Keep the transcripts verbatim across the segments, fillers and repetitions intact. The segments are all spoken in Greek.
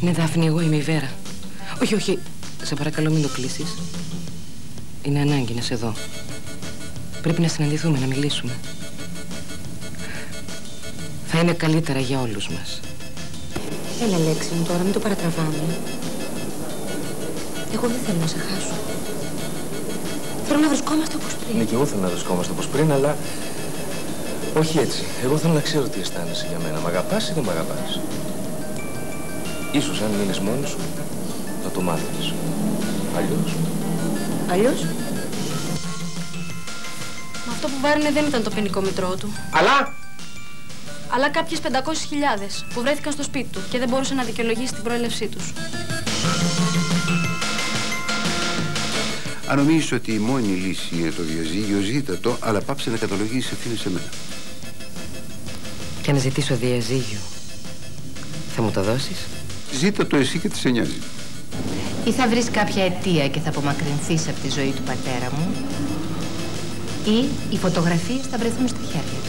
Ναι, Δάφνη, εγώ είμαι η Βέρα. Όχι, όχι, σε παρακαλώ μην το κλείσεις. Είναι ανάγκη να σε δω. Πρέπει να συναντηθούμε, να μιλήσουμε. Θα είναι καλύτερα για όλους μας. Έλα, Λέξη μου, τώρα μην το παρατραβάμε. Εγώ δεν θέλω να σε χάσω. Θέλω να βρισκόμαστε όπως πριν. Ναι, και εγώ θέλω να βρισκόμαστε όπως πριν, αλλά όχι έτσι. Εγώ θέλω να ξέρω τι αισθάνεσαι για μένα. Μ' αγαπάς ή δεν μ' αγαπάς? Ίσως αν μείνεις μόνος σου, θα το μάθεις. Αλλιώς. Αλλιώς? Μα αυτό που βάρινε δεν ήταν το ποινικό μητρό του. Αλλά! Αλλά κάποιες πεντακόσιες χιλιάδες που βρέθηκαν στο σπίτι του και δεν μπορούσε να δικαιολογήσει την προέλευσή τους. Αν νομίζεις ότι η μόνη λύση είναι το διαζύγιο, ζήτα το, αλλά πάψε να καταλογίσεις ευθύνες σε μένα. Και να ζητήσω διαζύγιο, θα μου το δώσεις? Ζήτα το εσύ και τι σε νοιάζει. Ή θα βρεις κάποια αιτία και θα απομακρυνθείς από τη ζωή του πατέρα μου, ή οι φωτογραφίες θα βρεθούν στα χέρια του.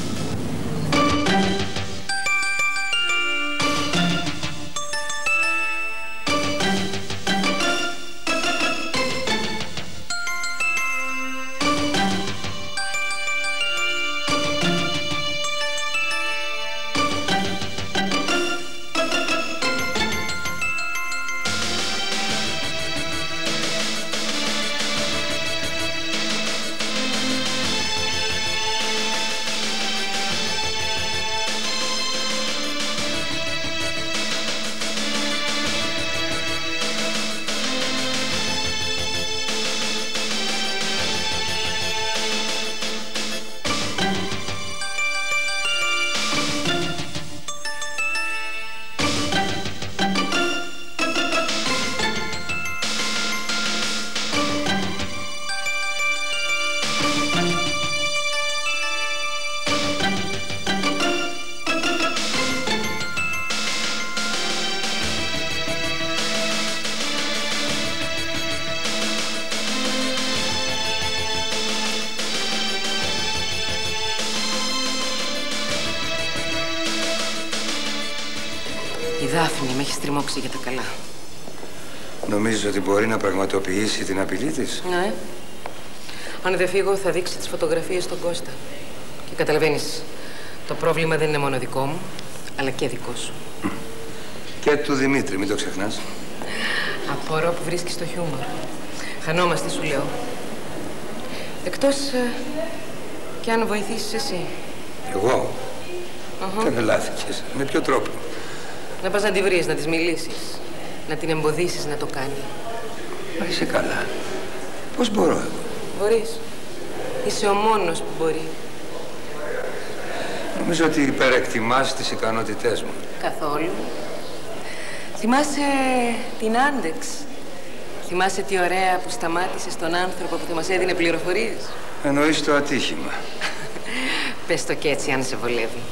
Η Δάφνη με έχει στριμώξει για τα καλά. Νομίζεις ότι μπορεί να πραγματοποιήσει την απειλή της? Ναι. Αν δεν φύγω θα δείξει τις φωτογραφίες στον Κώστα. Και καταλαβαίνεις, το πρόβλημα δεν είναι μόνο δικό μου, αλλά και δικό σου. Και του Δημήτρη, μην το ξεχνάς. Απορώ που βρίσκεις το χιούμορ. Χανόμαστε, σου λέω. Εκτός ε, κι αν βοηθήσεις εσύ. Εγώ? Uh-huh. Τρελάθηκες. Με ποιο τρόπο? Να πας να τη βρεις, να της μιλήσεις. Να την εμποδίσεις να το κάνει. Μα είσαι καλά. Πώς μπορώ εγώ? Μπορείς. Είσαι ο μόνος που μπορεί. Νομίζω ότι υπερεκτιμάς τις ικανότητές μου. Καθόλου. Θυμάσαι την Άντεξ? Θυμάσαι τι ωραία που σταμάτησε τον άνθρωπο που θα μας έδινε πληροφορίες? Εννοείς το ατύχημα. Πες το κι έτσι αν σε βολεύει.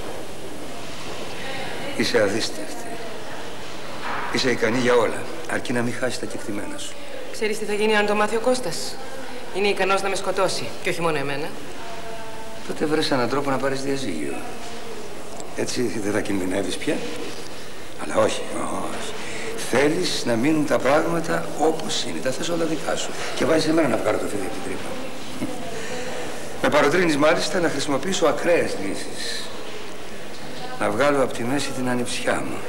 Είσαι αδίστευτη. Είσαι ικανή για όλα, αρκεί να μην χάσεις τα κεκτημένα σου. Ξέρεις τι θα γίνει αν το μάθει ο Κώστας? Είναι ικανός να με σκοτώσει. Και όχι μόνο εμένα. Τότε βρες έναν τρόπο να πάρεις διαζύγιο. Έτσι δεν θα κινδυνεύεις πια. Αλλά όχι, όχι. Θέλεις να μείνουν τα πράγματα όπως είναι. Τα θες όλα δικά σου. Και βάζεις εμένα να βγάλω το φίδι από την τρύπα. Με παροτρύνεις μάλιστα να χρησιμοποιήσω ακραίες λύσεις. Να βγάλω από τη μέση την ανιψιά μου.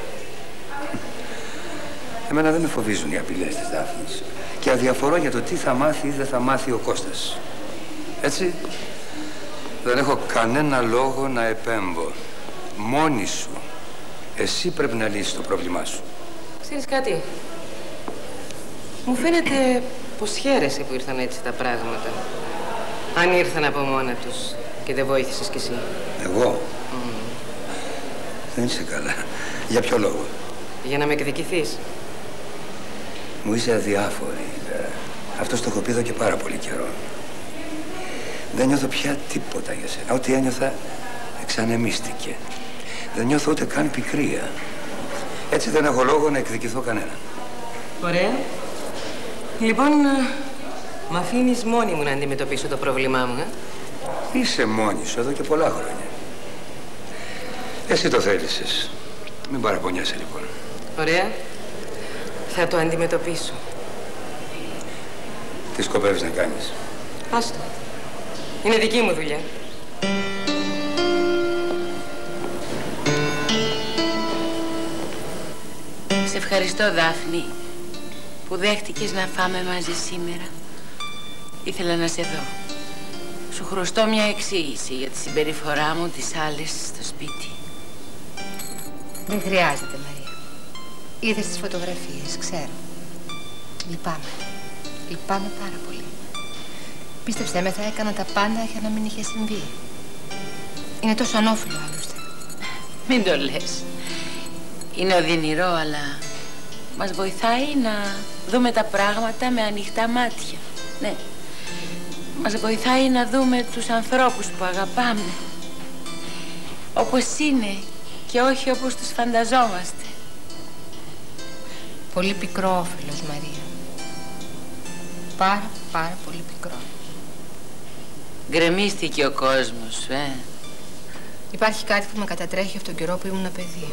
Εμένα δεν με φοβίζουν οι απειλές της Δάφνης. Και αδιαφορώ για το τι θα μάθει ή δεν θα μάθει ο Κώστας. Έτσι, δεν έχω κανένα λόγο να επέμβω. Μόνη σου. Εσύ πρέπει να λύσεις το πρόβλημά σου. Ξέρεις κάτι? Μου φαίνεται πως χαίρεσαι που ήρθαν έτσι τα πράγματα. Αν ήρθαν από μόνα τους και δεν βοήθησες κι εσύ. Εγώ? Mm. Δεν είσαι καλά. Για ποιο λόγο? Για να με εκδικηθείς. Μου είσαι αδιάφορη. Αυτό το έχω πει εδώ και πάρα πολύ καιρό. Δεν νιώθω πια τίποτα για σένα. Ό,τι ένιωθα εξανεμίστηκε. Δεν νιώθω ούτε καν πικρία. Έτσι δεν έχω λόγο να εκδικηθώ κανένα. Ωραία. Λοιπόν, μ' αφήνεις μόνη μου να αντιμετωπίσω το πρόβλημά μου, ε? Είσαι μόνη σου εδώ και πολλά χρόνια. Εσύ το θέλησες. Μην παραπονιάσαι λοιπόν. Ωραία. Θα το αντιμετωπίσω. Τι σκοπεύεις να κάνεις? Άστο. Είναι δική μου δουλειά. Σε ευχαριστώ, Δάφνη, που δέχτηκες να φάμε μαζί σήμερα. Ήθελα να σε δω. Σου χρωστώ μια εξήγηση για τη συμπεριφορά μου τις άλλες στο σπίτι. Δεν χρειάζεται, Μαρία. Είδες τις φωτογραφίες, ξέρω. Λυπάμαι. Λυπάμαι πάρα πολύ. Πίστεψέ με, θα έκανα τα πάντα για να μην είχε συμβεί. Είναι τόσο ανώφυλο, άλλωστε. Μην το λες. Είναι οδυνηρό, αλλά μας βοηθάει να δούμε τα πράγματα με ανοιχτά μάτια. Ναι. Μας βοηθάει να δούμε τους ανθρώπους που αγαπάμε. Όπως είναι και όχι όπως τους φανταζόμαστε. Πολύ πικρό όφελος, Μαρία. Πάρα, πάρα πολύ πικρό. Γκρεμίστηκε ο κόσμος σου, ε. Υπάρχει κάτι που με κατατρέχει από τον καιρό που ήμουν παιδί.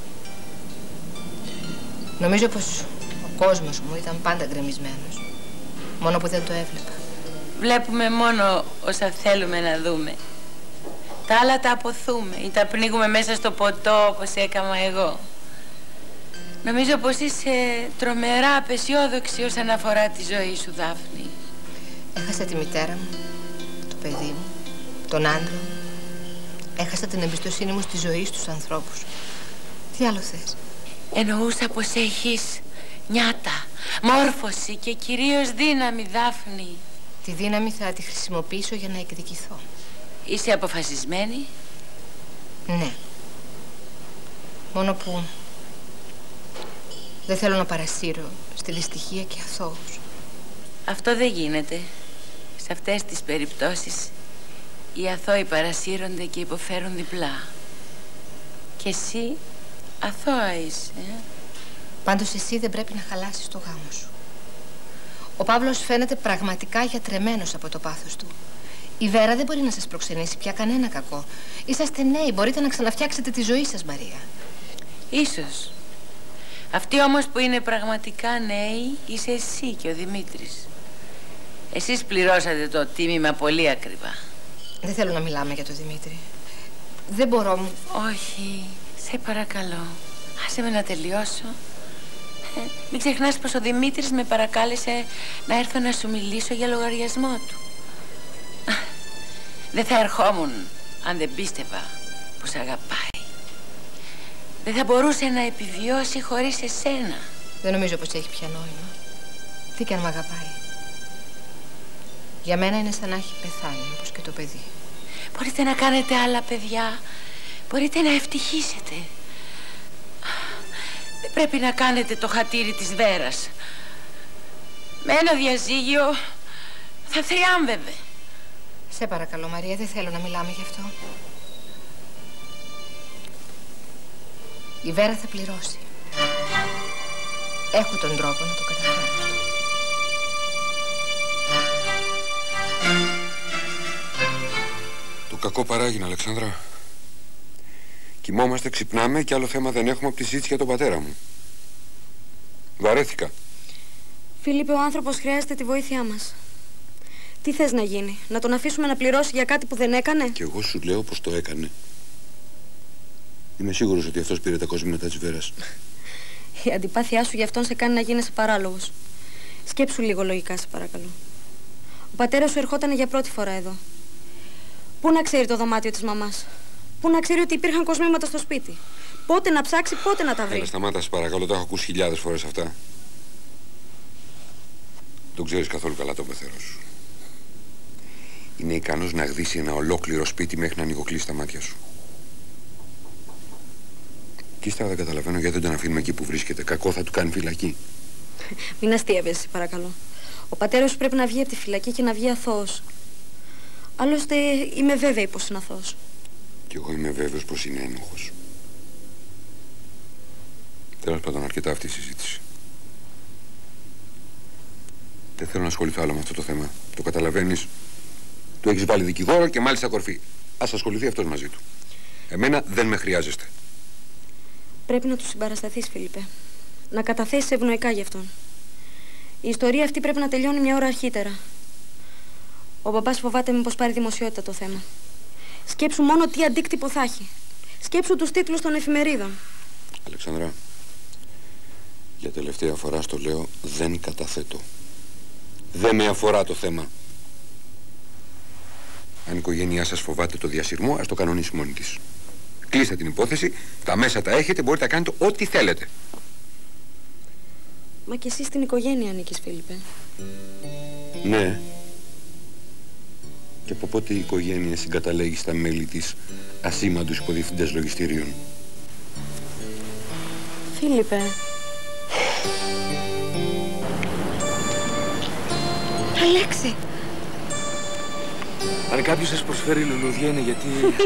Νομίζω πως ο κόσμος μου ήταν πάντα γκρεμισμένος. Μόνο που δεν το έβλεπα. Βλέπουμε μόνο όσα θέλουμε να δούμε. Τα άλλα τα αποθούμε ή τα πνίγουμε μέσα στο ποτό όπως έκανα εγώ. Νομίζω πως είσαι τρομερά απεσιόδοξη όσον αφορά τη ζωή σου, Δάφνη. Έχασα τη μητέρα μου, το παιδί μου, τον άντρα μου. Έχασα την εμπιστοσύνη μου στη ζωή στους ανθρώπους. Τι άλλο θες? Εννοούσα πως έχεις νιάτα, μόρφωση και κυρίως δύναμη, Δάφνη. Τη δύναμη θα τη χρησιμοποιήσω για να εκδικηθώ. Είσαι αποφασισμένη? Ναι. Μόνο που δεν θέλω να παρασύρω στη δυστυχία και αθώους. Αυτό δεν γίνεται. Σε αυτές τις περιπτώσεις οι αθώοι παρασύρονται και υποφέρουν διπλά. Και εσύ αθώα είσαι, ε? Πάντως εσύ δεν πρέπει να χαλάσεις το γάμο σου. Ο Παύλος φαίνεται πραγματικά γιατρεμένος από το πάθος του. Η Βέρα δεν μπορεί να σας προξενήσει πια κανένα κακό. Είσαστε νέοι, μπορείτε να ξαναφτιάξετε τη ζωή σας, Μαρία. Ίσως. Αυτοί όμως που είναι πραγματικά νέοι είσαι εσύ και ο Δημήτρης. Εσείς πληρώσατε το τίμημα πολύ ακριβά. Δεν θέλω να μιλάμε για τον Δημήτρη. Δεν μπορώ μου. Όχι, σε παρακαλώ. Άσε με να τελειώσω. Ε, μην ξεχνάς πως ο Δημήτρης με παρακάλεσε να έρθω να σου μιλήσω για λογαριασμό του. Δεν θα ερχόμουν αν δεν πίστευα πως αγαπάει. Δεν θα μπορούσε να επιβιώσει χωρίς εσένα. Δεν νομίζω πως έχει πια νόημα. Τι κι αν μ' αγαπάει. Για μένα είναι σαν να έχει πεθάνει, όπως και το παιδί. Μπορείτε να κάνετε άλλα παιδιά. Μπορείτε να ευτυχήσετε. Δεν πρέπει να κάνετε το χατήρι της Βέρας. Με ένα διαζύγιο θα θριάμβευε. Σε παρακαλώ, Μαρία, δεν θέλω να μιλάμε γι' αυτό. Η Βέρα θα πληρώσει. Έχω τον τρόπο να το καταφέρω. Το κακό παράγει, Αλεξάνδρα. Κοιμόμαστε, ξυπνάμε και άλλο θέμα δεν έχουμε από τη συζήτηση για τον πατέρα μου. Βαρέθηκα. Φίλιππε, ο άνθρωπος χρειάζεται τη βοήθειά μας. Τι θες να γίνει, να τον αφήσουμε να πληρώσει για κάτι που δεν έκανε? Και εγώ σου λέω πως το έκανε. Είμαι σίγουρος ότι αυτός πήρε τα κοσμήματα της Βέρας. Η αντιπάθειά σου γι' αυτόν σε κάνει να γίνεσαι παράλογος. Σκέψου λίγο λογικά, σε παρακαλώ. Ο πατέρας σου ερχόταν για πρώτη φορά εδώ. Πού να ξέρει το δωμάτιο της μαμάς? Πού να ξέρει ότι υπήρχαν κοσμήματα στο σπίτι? Πότε να ψάξει, πότε να τα βρει? Έλα, σταμάτα, σε παρακαλώ, τα έχω ακούσει χιλιάδες φορές αυτά. Δεν ξέρεις καθόλου καλά το πεθερό σου. Είναι ικανός να γδίσει ένα ολόκληρο σπίτι μέχρι να ανοιγοκλείσει τα μάτια σου. Και ύστερα δεν καταλαβαίνω γιατί δεν τον αφήνουμε εκεί που βρίσκεται. Κακό θα του κάνει φυλακή. Μην αστείευεσαι, παρακαλώ. Ο πατέρας σου πρέπει να βγει από τη φυλακή και να βγει αθώος. Άλλωστε είμαι βέβαιη πως είναι αθώος. Κι εγώ είμαι βέβαιος πως είναι ένοχος. Τέλος πάντων, αρκετά αυτή η συζήτηση. Δεν θέλω να ασχοληθώ άλλο με αυτό το θέμα. Το καταλαβαίνεις? Του έχεις βάλει δικηγόρο και μάλιστα κορφή. Ας ασχοληθεί αυτός μαζί του. Εμένα δεν με χρειάζεστε. Πρέπει να του συμπαρασταθείς, Φίλιππε. να καταθέσεις ευνοϊκά γι' αυτόν. Η ιστορία αυτή πρέπει να τελειώνει μια ώρα αρχίτερα. Ο μπαμπάς φοβάται μήπως πάρει δημοσιότητα το θέμα. Σκέψου μόνο τι αντίκτυπο θα έχει. Σκέψου τους τίτλους των εφημερίδων. Αλεξανδρά, για τελευταία φορά στο λέω, δεν καταθέτω. Δεν με αφορά το θέμα. Αν η οικογένειά σας φοβάται το διασυρμό, ας το κανονίσει μόνη της. Κλείστε την υπόθεση, τα μέσα τα έχετε, μπορείτε να κάνετε ό,τι θέλετε. Μα και εσύ στην οικογένεια ανήκεις, Φίλιππε. Ναι. Και από πότε η οικογένεια συγκαταλέγει στα μέλη της ασήμαντους υποδιευθυντές λογιστηρίων? Φίλιππε. Αλέξη. Αν κάποιος σας προσφέρει λουλούδια είναι γιατί...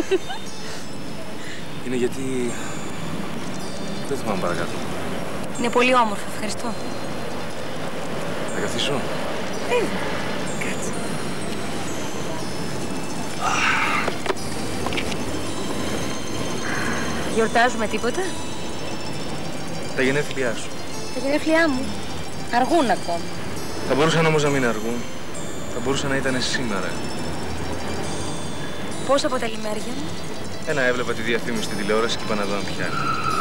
είναι γιατί... Δεν θυμάμαι παρακάτω. Είναι πολύ όμορφο, ευχαριστώ. Θα καθίσω. Ε, κάτσε. Γιορτάζουμε τίποτα? Τα γενέθλιά σου. Τα γενέθλιά μου αργούν ακόμα. Θα μπορούσαν όμως να μην αργούν. Θα μπορούσαν να ήταν σήμερα. Πώς αποτελεί μέρια μου? Ένα, έβλεπα τη διαφήμιση στην τηλεόραση και είπα να δω αν πιάνει.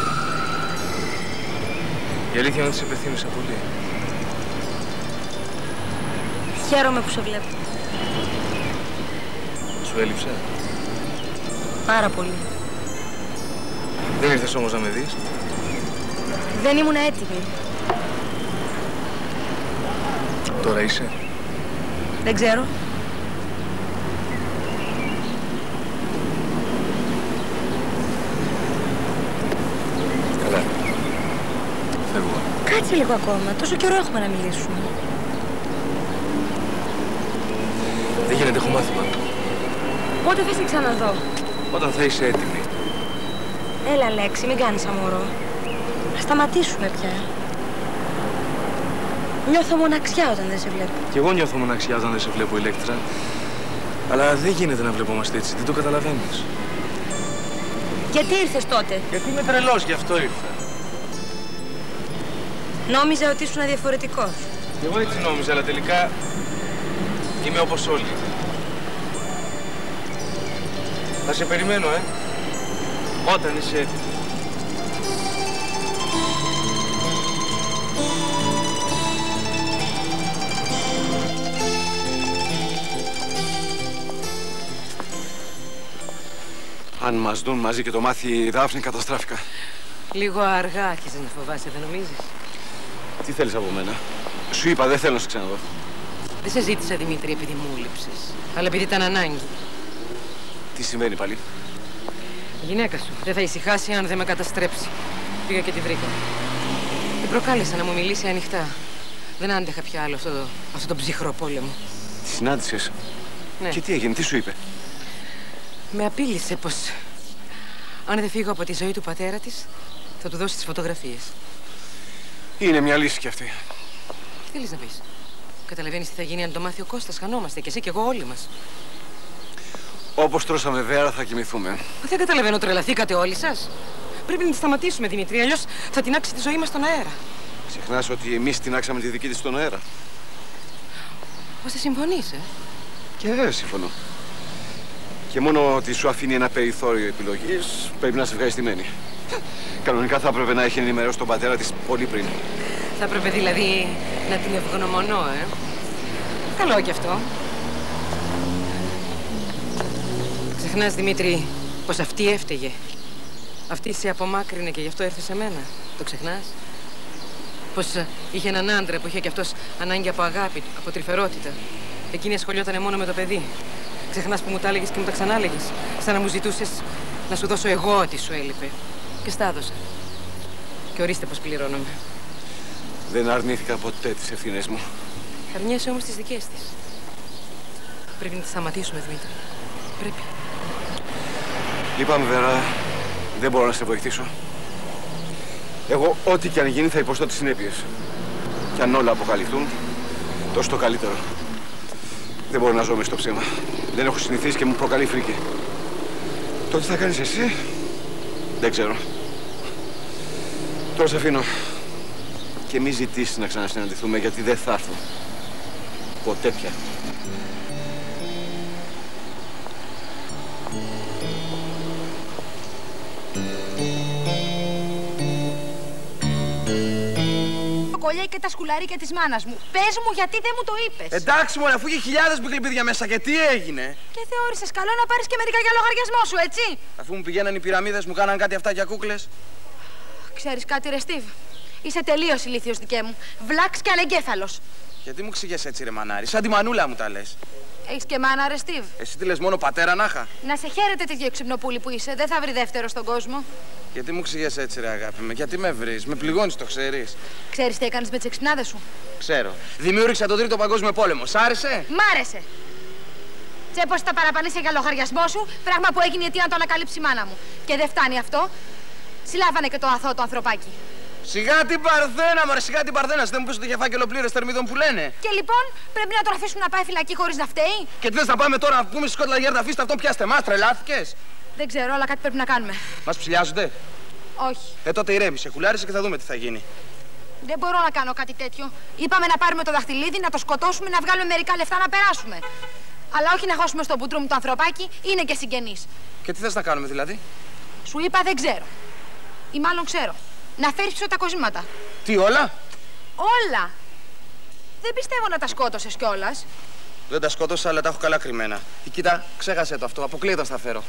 Η αλήθεια είναι ότι σε πεθύμισα πολύ. Χαίρομαι που σε βλέπω. Σου έλειψε? Πάρα πολύ. Δεν ήρθες όμως να με δεις? Δεν ήμουν έτοιμη. Τώρα είσαι? Δεν ξέρω. Καλά. Φεύγω. Κάτσε λίγο ακόμα. Τόσο καιρό έχουμε να μιλήσουμε. Δεν γίνεται, έχω μάθημα. Πότε θα σε ξαναδώ? Όταν θα είσαι έτοιμη. Έλα, Λέξη, μην κάνεις αμορό. Να σταματήσουμε πια. Νιώθω μοναξιά όταν δεν σε βλέπω. Κι εγώ νιώθω μοναξιά όταν δεν σε βλέπω, Ηλέκτρα. Αλλά δεν γίνεται να βλεπόμαστε έτσι, δεν το καταλαβαίνεις. Γιατί ήρθες τότε? Γιατί είμαι τρελός, γι' αυτό ήρθα. Νόμιζα ότι ήσουν διαφορετικός. Κι εγώ έτσι νόμιζα, αλλά τελικά είμαι όπως όλοι. Θα σε περιμένω, ε. Όταν είσαι έτοιμη. Αν μας δουν μαζί και το μάθει η Δάφνη, καταστράφηκα. Λίγο αργά άρχισε να φοβάσαι, δεν νομίζεις? Τι θέλεις από μένα? Σου είπα, δεν θέλω να σε ξαναδώ. Δεν σε ζήτησα, Δημήτρη, επειδή μου λείψες, αλλά επειδή ήταν ανάγκη. Τι συμβαίνει πάλι? Η γυναίκα σου δεν θα ησυχάσει αν δεν με καταστρέψει. Πήγα και τη βρήκα. Την προκάλεσα να μου μιλήσει ανοιχτά. Δεν άντεχα πια άλλο αυτό το, αυτό το ψυχρό πόλεμο. Τη συνάντησες? Ναι. Και τι έγινε, τι σου είπε? Με απείλησε πως αν δεν φύγω από τη ζωή του πατέρα της, θα του δώσει τις φωτογραφίες. Είναι μια λύση κι αυτή. Τι θέλεις να πεις? Καταλαβαίνεις τι θα γίνει αν το μάθει ο Κώστας? Χανόμαστε κι εσύ κι εγώ, όλοι μας. Όπως τρώσαμε βέρα, θα κοιμηθούμε. Δεν καταλαβαίνω, τρελαθήκατε όλοι σας? Πρέπει να τη σταματήσουμε, Δημήτρη, αλλιώς θα τεινάξει τη ζωή μας στον αέρα. Ξεχνάς ότι εμείς τεινάξαμε τη δική της στον αέρα. Πώς θα συμφωνείς, ε? Και βέβαια συμφωνώ. Και μόνο ότι σου αφήνει ένα περιθώριο επιλογής, πρέπει να είσαι ευχαριστημένη. Κανονικά θα έπρεπε να έχει ενημερώσει τον πατέρα της πολύ πριν. Θα έπρεπε δηλαδή να την ευγνωμονώ, ε? Καλό κι αυτό. Ξεχνάς, Δημήτρη, πως αυτή έφταιγε. Αυτή σε απομάκρυνε και γι' αυτό ήρθε σε μένα. Το ξεχνάς? Πως είχε έναν άντρα που είχε κι αυτός ανάγκη από αγάπη, από τρυφερότητα. Εκείνη ασχολιότανε μόνο με το παιδί. Ξεχνάς που μου τα έλεγες και μου τα ξανάλεγες? Σαν να μου ζητούσες να σου δώσω εγώ ό,τι σου έλειπε. Και στα έδωσα. Και ορίστε πως πληρώνομαι. Δεν αρνήθηκα ποτέ τις ευθύνες μου. Αρνιέσαι όμως τις δικές της. Πρέπει να τη σταματήσουμε, Δημήτρη. Πρέπει. Λυπάμαι, Βέρα. Δεν μπορώ να σε βοηθήσω. Εγώ, ό,τι και αν γίνει, θα υποστώ τις συνέπειες. Και αν όλα αποκαλυφθούν, τόσο το καλύτερο. Δεν μπορώ να ζω μες στο ψέμα. Δεν έχω συνηθίσει και μου προκαλεί φρίκη. Το τι θα κάνεις εσύ, δεν ξέρω. Τώρα σε αφήνω. και μη ζητήσεις να ξανασυναντηθούμε, γιατί δεν θα έρθω. Ποτέ πια. Κολλιά και τα σκουλαρίκια της μάνας μου. Πες μου γιατί δεν μου το είπες. Εντάξει μωρέ, αφού είχε χιλιάδες μπικλιμπίδια μέσα και τι έγινε. Και θεώρησες καλό να πάρεις και μερικά για λογαριασμό σου, έτσι. Αφού μου πηγαίναν οι πυραμίδες, μου κάναν κάτι αυτά για κούκλες. Ξέρεις κάτι ρε Στίβ. Είσαι τελείως ηλίθιος δικέ μου. Βλάξ και ανεγκέφαλος. Γιατί μου ξηγες έτσι ρε μανάρι, σαν τη μανούλα μου τα λες. Έχεις και μάνα ρε Στίβ. Εσύ τι λες, μόνο πατέρα να είχα. Να σε χαίρετε τέτοιο ξυπνοπούλη που είσαι. Δεν θα βρει δεύτερο στον κόσμο. Γιατί μου ξηγες έτσι ρε αγάπη με, γιατί με βρεις, με πληγώνεις, το ξέρεις. Ξέρεις τι έκανες με τις εξυπνάδες σου. Ξέρω. Δημιούργησα τον Τρίτο Παγκόσμιο Πόλεμο. Σ' άρεσε? Μ' άρεσε. Τσέπωσε τα παραπανίσια για λογαριασμό σου, πράγμα που έγινε γιατί να το ανακαλύψει η μάνα μου. Και δεν φτάνει αυτό. Συλλάβανε και το αθώο το ανθρωπάκι. Σιγά την Παρθένα, μωρέ, σιγά την Παρθένα. Δεν μου πεις ότι είχε φάκελο πλήρες θερμίδων που λένε. Και λοιπόν πρέπει να τον αφήσουμε να πάει φυλακή χωρίς να φταίει. Και τι θες να πάμε τώρα να πούμε στη Σκότλαντ Γιάρντ, αφήστε αυτόν, πιάστε μας, τρελάθηκες. Δεν ξέρω, αλλά κάτι πρέπει να κάνουμε. Μας ψηλιάζονται? Όχι. Ε, τότε ηρέμησε, κουλάρισε και θα δούμε τι θα γίνει. Δεν μπορώ να κάνω κάτι τέτοιο. Είπαμε να πάρουμε το δαχτυλίδι, να το σκοτώσουμε, να βγάλουμε μερικά λεφτά να περάσουμε. Αλλά όχι να χώσουμε στο μπούτρο μου το ανθρωπάκι, είναι και συγγενής. Και τι θες να κάνουμε δηλαδή? Σου είπα δεν ξέρω. Ή μάλλον ξέρω. Να φέρεις πίσω τα κοσμήματα. Τι, όλα? Όλα. Δεν πιστεύω να τα σκότωσες κιόλας. Δεν τα σκότωσα, αλλά τα έχω καλά κρυμμένα. Ή, κοίτα, ξέχασε το αυτό. Αποκλείεται να τα φέρω.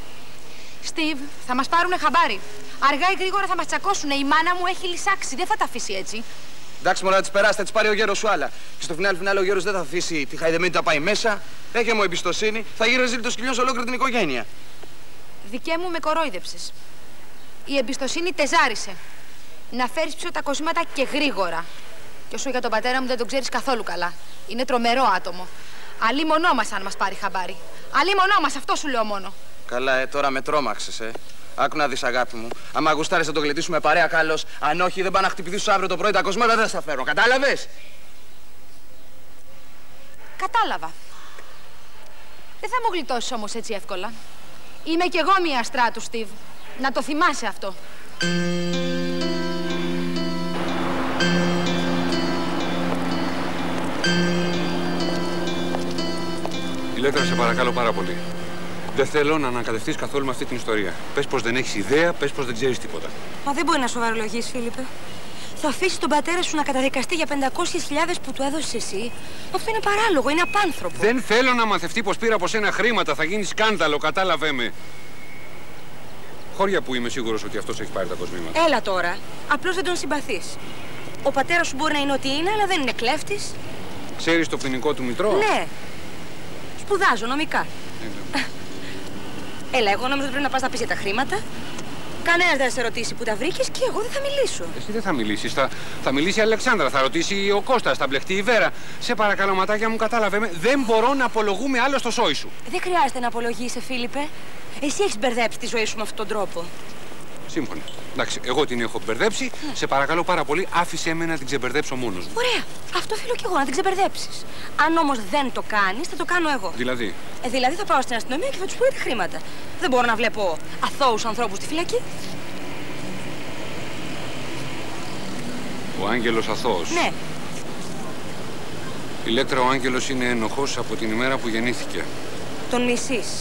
Στίβ, θα μας πάρουνε χαμπάρι. Αργά ή γρήγορα θα μας τσακώσουνε. Η μάνα μου έχει λυσάξει. Δεν θα τα αφήσει έτσι. Εντάξει, μόνο να τις περάσει, θα τις πάρει ο γέρος σου άλλα. Και στο φινάλι, φινάλι ο γέρος δεν θα αφήσει τη χαϊδεμένη να πάει μέσα. Έχει μου εμπιστοσύνη. Θα γύρω το σκυλιό σε ολόκληρη την οικογένεια. Δικέ μου με κορόιδεψες. Η εμπιστοσύνη τεζάρισε. Να φέρεις πίσω τα κοσμήματα και γρήγορα. Και όσο για τον πατέρα μου δεν τον ξέρεις καθόλου καλά. Είναι τρομερό άτομο. Αλίμονό μας αν μας πάρει χαμπάρι. Αλίμονό μας, αυτό σου λέω μόνο. Καλά, ε, τώρα με τρόμαξες, ε. Άκου να δεις, αγάπη μου. Άμα γουστάρεις να το γλεντήσουμε παρέα καλώς. Αν όχι, δεν πάνε να χτυπηθείς αύριο το πρωί. Τα κοσμήματα δεν θα φέρω. Κατάλαβες? Κατάλαβα. Δεν θα μου γλιτώσεις όμως έτσι εύκολα. Είμαι κι εγώ μία αστρά του, Στίβ. Να το θυμάσαι αυτό. Ηλέκτρα, σε παρακαλώ πάρα πολύ. Δεν θέλω να ανακατευτείς καθόλου με αυτή την ιστορία. Πες πως δεν έχεις ιδέα, πες πως δεν ξέρεις τίποτα. Μα δεν μπορεί να σοβαρολογείς, Φίλιππε. Θα αφήσεις τον πατέρα σου να καταδικαστεί για πεντακόσιες χιλιάδες που του έδωσες εσύ. Αυτό είναι παράλογο, είναι απάνθρωπο. Δεν θέλω να μαθευτεί πως πήρα από σένα χρήματα. Θα γίνει σκάνδαλο, κατάλαβέ με. Χώρια που είμαι σίγουρος ότι αυτός έχει πάρει τα κοσμήματα. Έλα τώρα. Απλώς δεν τον συμπαθείς. Ο πατέρας σου μπορεί να είναι ό,τι είναι, αλλά δεν είναι κλέφτης. Ξέρεις το ποινικό του μητρό? Ναι. Σπουδάζω νομικά. Έλα. Έλα, εγώ νόμιζα ότι πρέπει να πας να πεις για τα χρήματα. Κανένας δεν θα σε ρωτήσει που τα βρήκες και εγώ δεν θα μιλήσω. Εσύ δεν θα μιλήσεις. Θα, θα μιλήσει η Αλεξάνδρα, θα ρωτήσει ο Κώστας, θα μπλεχτεί η Βέρα. Σε παρακαλώ, ματάκια μου, κατάλαβε με. Δεν μπορώ να απολογούμε άλλο στο σόι σου. Δεν χρειάζεται να απολογείσαι, Φίλιππε. Εσύ έχεις μπερδέψει τη ζωή σου με αυτόν τον τρόπο. Σύμφωνα. Εντάξει, εγώ την έχω μπερδέψει. Mm. Σε παρακαλώ πάρα πολύ, άφησέ με να την ξεμπερδέψω μόνος μου. Ωραία. Αυτό θέλω κι εγώ, να την ξεμπερδέψεις. Αν όμως δεν το κάνεις, θα το κάνω εγώ. Δηλαδή. Ε, δηλαδή θα πάω στην αστυνομία και θα τους πω για τα χρήματα. Δεν μπορώ να βλέπω αθώους ανθρώπους στη φυλακή. Ο Άγγελος αθώος. Ναι. Ηλέκτρα, ο Άγγελος είναι ενοχός από την ημέρα που γεννήθηκε. Τον μισείς.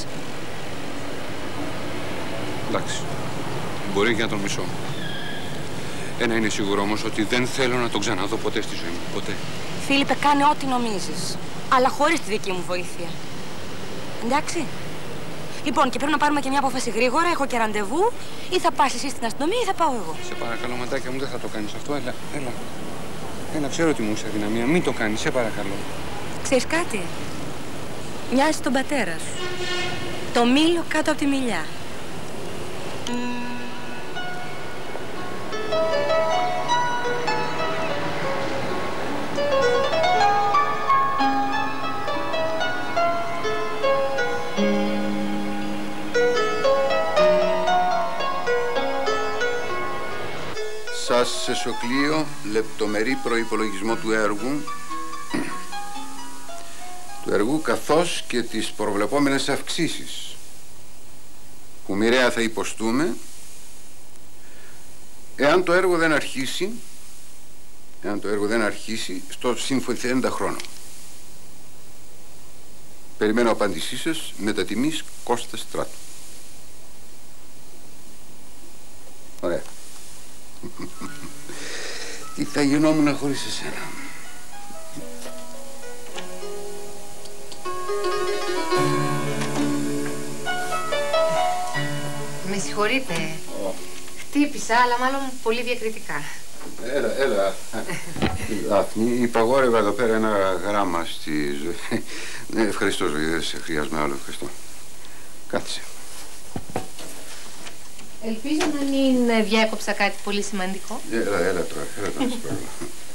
Εντάξει. Μπορεί και να τον μισώ. Ένα είναι σίγουρο όμως, ότι δεν θέλω να τον ξαναδώ ποτέ στη ζωή μου. Ποτέ. Φίλιππε, κάνε ό,τι νομίζεις. Αλλά χωρίς τη δική μου βοήθεια. Εντάξει. Λοιπόν, και πρέπει να πάρουμε και μια απόφαση γρήγορα. Έχω και ραντεβού. Ή θα πας εσύ στην αστυνομία ή θα πάω εγώ. Σε παρακαλώ, ματάκια μου, δεν θα το κάνεις αυτό. Έλα, έλα. Έλα, ξέρω ότι μου είσαι αδυναμία. Μην το κάνεις, σε παρακαλώ. Ξέρεις κάτι? Μοιάζει τον πατέρα σου. Το μήλο κάτω από τη μιλιά. Σας σεσοκλείω λεπτομερή προϋπολογισμό του έργου του έργου καθώς και τις προβλεπόμενες αυξήσεις που μοιραία θα υποστούμε εάν το έργο δεν αρχίσει εάν το έργο δεν αρχίσει στο συμφωνηθέντα χρόνο. Περιμένω απάντησή σας με τιμής Κώστα Στράτου. Ωραία. Τι θα γινόμουν χωρίς εσένα. Με συγχωρείτε. Oh. Χτύπησα, αλλά μάλλον πολύ διακριτικά. Έλα, έλα. Δάφνη, υπαγόρευα εδώ πέρα ένα γράμμα στη ζωή. Ναι, ευχαριστώ, ζωή. Δεν σε χρειάζομαι άλλο. Ευχαριστώ. Κάθισε. Ελπίζω να μην διάκοψα κάτι πολύ σημαντικό. Έλα, έλα τώρα. Έλα τώρα, σε παρακαλώ.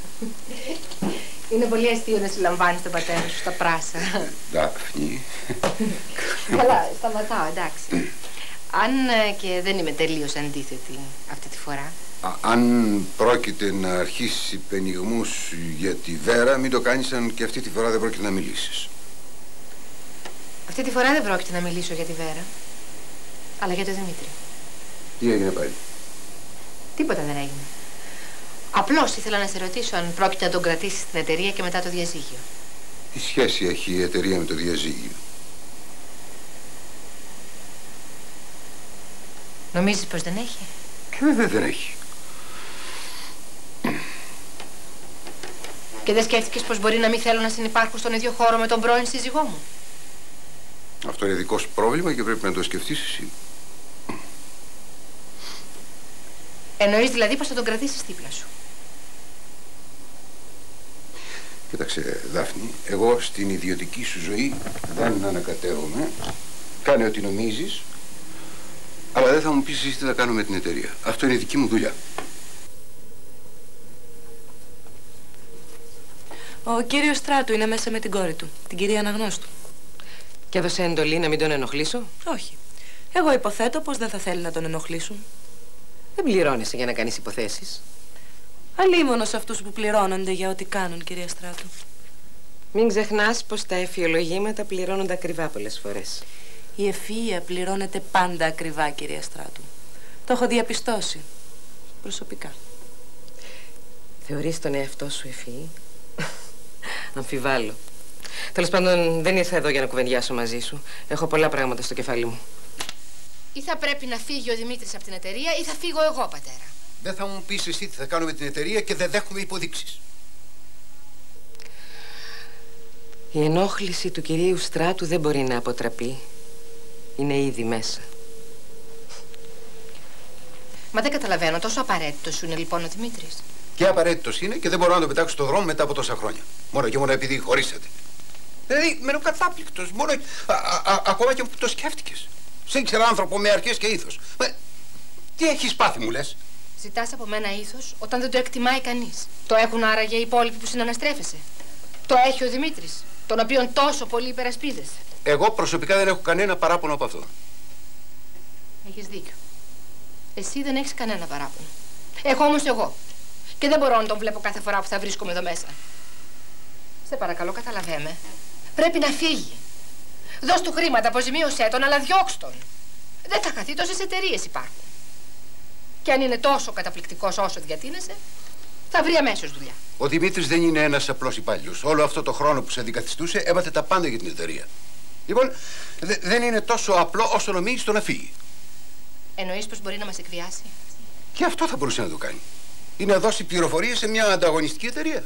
Είναι πολύ αστείο να συλλαμβάνεις τον πατέρα σου στα πράσα. Δάφνη. Καλά, σταματάω, εντάξει. Αν και δεν είμαι τελείως αντίθετη αυτή τη φορά. Α, αν πρόκειται να αρχίσει πενιγμούς για τη Βέρα, μην το κάνεις αν και αυτή τη φορά δεν πρόκειται να μιλήσεις. Αυτή τη φορά δεν πρόκειται να μιλήσω για τη Βέρα, αλλά για τον Δημήτρη. Τι έγινε πάλι? Τίποτα δεν έγινε. Απλώς ήθελα να σε ρωτήσω αν πρόκειται να τον κρατήσεις στην εταιρεία και μετά το διαζύγιο. Τι σχέση έχει η εταιρεία με το διαζύγιο? Νομίζεις πως δεν έχει? Και βέβαια δεν έχει. Και δεν σκέφτηκες πως μπορεί να μην θέλω να συνυπάρχω στον ίδιο χώρο με τον πρώην σύζυγό μου? Αυτό είναι δικό σου πρόβλημα και πρέπει να το σκεφτείς εσύ. Εννοείς δηλαδή πως θα τον κρατήσεις δίπλα σου? Κοίταξε, Δάφνη, εγώ στην ιδιωτική σου ζωή δεν ανακατεύομαι. Κάνε ό,τι νομίζεις, αλλά δεν θα μου πεις εσύ τι θα κάνω με την εταιρεία. Αυτό είναι η δική μου δουλειά. Ο κύριος Στράτου είναι μέσα με την κόρη του, την κυρία Αναγνώστου. Και έδωσε εντολή να μην τον ενοχλήσω? Όχι. Εγώ υποθέτω πως δεν θα θέλει να τον ενοχλήσουν. Δεν πληρώνεσαι για να κάνεις υποθέσεις. Αλίμονο σε αυτούς που πληρώνονται για ό,τι κάνουν, κυρία Στράτου. Μην ξεχνάς πως τα εφιολογήματα πληρώνονται ακριβά πολλές φορές. Η ευφυΐα πληρώνεται πάντα ακριβά, κυρία Στράτου. Το έχω διαπιστώσει. Προσωπικά. Θεωρείς τον εαυτό σου ευφυή? Αμφιβάλλω. Τέλος πάντων, δεν ήρθα εδώ για να κουβεντιάσω μαζί σου. Έχω πολλά πράγματα στο κεφάλι μου. Ή θα πρέπει να φύγει ο Δημήτρης από την εταιρεία ή θα φύγω εγώ, πατέρα. Δεν θα μου πεις εσύ τι θα κάνω με την εταιρεία και δεν δέχομαι υποδείξεις. Η ενόχληση του κυρίου Στράτου δεν μπορεί να αποτραπεί. Είναι ήδη μέσα. Μα δεν καταλαβαίνω, τόσο απαραίτητος σου είναι λοιπόν ο Δημήτρης? Και απαραίτητος είναι και δεν μπορώ να το πετάξω στο δρόμο μετά από τόσα χρόνια. Μόνο και μόνο επειδή χωρίσατε. Δηλαδή, μένω κατάπληκτος. Μόνο. Α, α, α, ακόμα και που το σκέφτηκες. Σε ήξερα άνθρωπο με αρχές και ήθος. Μα, τι έχεις πάθει, μου λες? Ζητάς από μένα ήθος όταν δεν το εκτιμάει κανείς. Το έχουν άραγε οι υπόλοιποι που συναναστρέφεσαι? Το έχει ο Δημήτρης, τον οποίον τόσο πολύ υπερασπίζεσαι? Εγώ προσωπικά δεν έχω κανένα παράπονο από αυτό. Έχεις δίκιο. Εσύ δεν έχεις κανένα παράπονο. Έχω όμως εγώ. Και δεν μπορώ να τον βλέπω κάθε φορά που θα βρίσκομαι εδώ μέσα. Σε παρακαλώ, καταλαβαίνε. Πρέπει να φύγει. Δώσ' του χρήματα, αποζημίωσέ τον, αλλά διώξ' τον. Δεν θα χαθεί, τόσες εταιρείες υπάρχουν. Και αν είναι τόσο καταπληκτικός όσο διατείνεσαι, θα βρει αμέσως δουλειά. Ο Δημήτρης δεν είναι ένας απλός υπάλληλος. Όλο αυτό το χρόνο που σε αντικαθιστούσε έμαθε τα πάντα για την εταιρεία. Λοιπόν, δε, δεν είναι τόσο απλό όσο νομίζεις το να φύγει. Εννοείς πως μπορεί να μας εκβιάσει? Και αυτό θα μπορούσε να το κάνει. Ή να δώσει πληροφορίες σε μια ανταγωνιστική εταιρεία.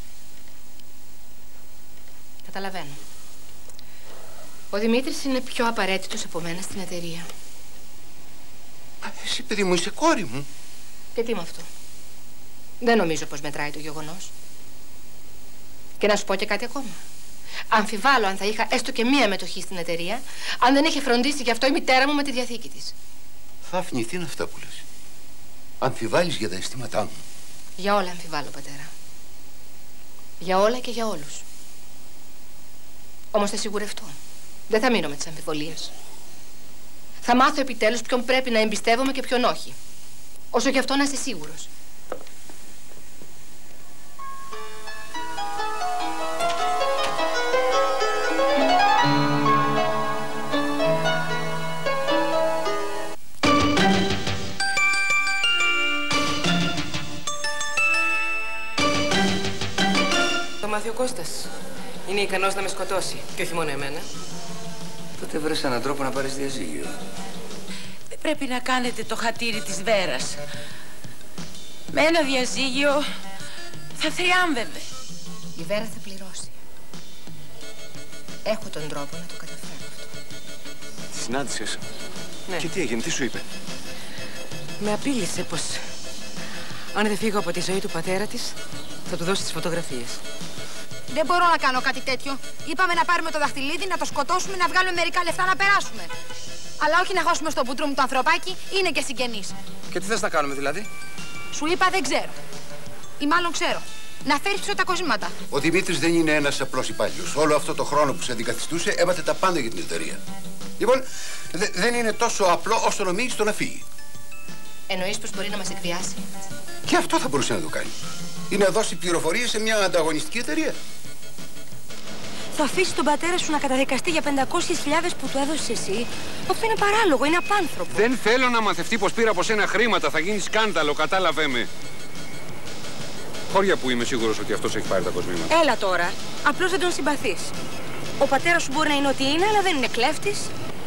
Καταλαβαίνω. Ο Δημήτρης είναι πιο απαραίτητος από μένα στην εταιρεία. Μα εσύ, παιδί μου, είσαι κόρη μου. Και τι με αυτό? Δεν νομίζω πως μετράει το γεγονός. Και να σου πω και κάτι ακόμα. Αμφιβάλλω αν θα είχα έστω και μία μετοχή στην εταιρεία, αν δεν είχε φροντίσει γι' αυτό η μητέρα μου με τη διαθήκη της. Θάφνη, τι είναι αυτά που λες? Αμφιβάλλεις για τα αισθήματά μου? Για όλα αμφιβάλλω, πατέρα. Για όλα και για όλους. Όμως θα σιγουρευτώ. Δεν θα μείνω με τις αμφιβολίες. Θα μάθω επιτέλους ποιον πρέπει να εμπιστεύομαι και ποιον όχι. Όσο γι' αυτό να είσαι σίγουρος. μάθει ο Κώστας. Είναι ικανός να με σκοτώσει. Και όχι μόνο εμένα. Τότε βρες έναν τρόπο να πάρεις διαζύγιο. Δεν πρέπει να κάνετε το χατήρι της Βέρας. Με ένα διαζύγιο θα θριάμβευε. Η Βέρα θα πληρώσει. Έχω τον τρόπο να το καταφέρω αυτό. Τη συνάντησες? Ναι. Και τι έγινε, τι σου είπε? Με απείλησε πως αν δεν φύγω από τη ζωή του πατέρα της, θα του δώσει τις φωτογραφίες. Δεν μπορώ να κάνω κάτι τέτοιο. Είπαμε να πάρουμε το δαχτυλίδι, να το σκοτώσουμε, να βγάλουμε μερικά λεφτά να περάσουμε. Αλλά όχι να χώσουμε στο μπουντρούμ το ανθρωπάκι, είναι και συγγενής. Και τι θες να κάνουμε δηλαδή? Σου είπα δεν ξέρω. Ή μάλλον ξέρω. Να φέρεις πίσω τα κοσμήματα. Ο Δημήτρης δεν είναι ένας απλός υπάλληλος. Όλο αυτό το χρόνο που σε αντικαθιστούσε έμαθε τα πάντα για την εταιρεία. Λοιπόν, δε, δεν είναι τόσο απλό όσο νομίζεις το να φύγει. Εννοείς πως μπορεί να μας εκβιάσει? Και αυτό θα μπορούσε να το κάνει. Ή να δώσει πληροφορίες σε μια ανταγωνιστική εταιρεία. Θα αφήσει τον πατέρα σου να καταδικαστεί για πεντακόσιες χιλιάδες που του έδωσες εσύ? Αυτό είναι παράλογο, είναι απάνθρωπο. Δεν θέλω να μαθευτεί πως πήρα από σένα χρήματα. Θα γίνει σκάνδαλο, κατάλαβε με. Χώρια που είμαι σίγουρος ότι αυτός έχει πάρει τα κοσμήματα. Έλα τώρα. Απλώς δεν τον συμπαθείς. Ο πατέρας σου μπορεί να είναι ό,τι είναι, αλλά δεν είναι κλέφτης.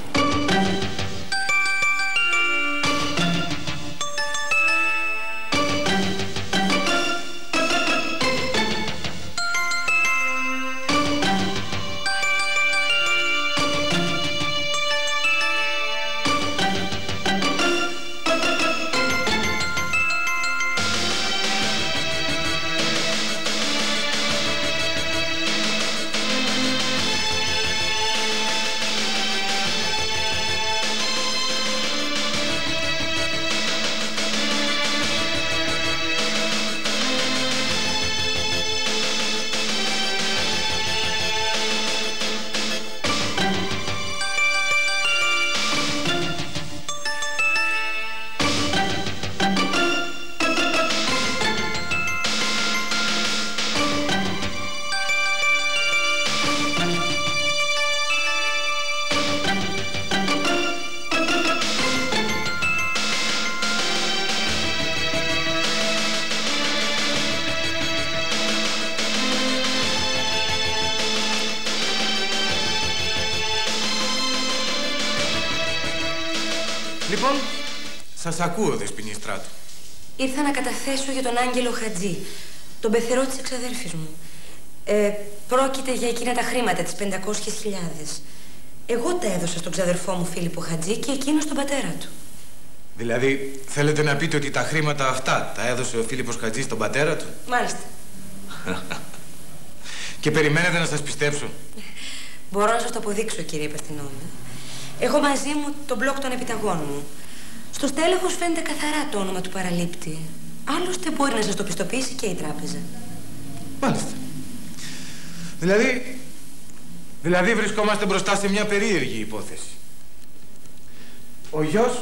Λοιπόν, σας ακούω, Δεσποινή Στράτου. Ήρθα να καταθέσω για τον Άγγελο Χατζή, τον πεθερό της εξαδέρφης μου. Ε, πρόκειται για εκείνα τα χρήματα, τις πεντακόσιες χιλιάδες. Εγώ τα έδωσα στον ξαδερφό μου Φίλιππο Χατζή και εκείνος τον πατέρα του. Δηλαδή, θέλετε να πείτε ότι τα χρήματα αυτά τα έδωσε ο Φίλιππος Χατζής στον πατέρα του? Μάλιστα. Και περιμένετε να σας πιστέψω? Μπορώ να σας το αποδείξω, κύριε υπευθυνόμε. Έχω μαζί μου τον μπλοκ των επιταγών μου. Στο στέλεχος φαίνεται καθαρά το όνομα του παραλήπτη. Άλλωστε μπορεί να σας το πιστοποιήσει και η τράπεζα. Μάλιστα. Δηλαδή, δηλαδή βρισκόμαστε μπροστά σε μια περίεργη υπόθεση. Ο γιος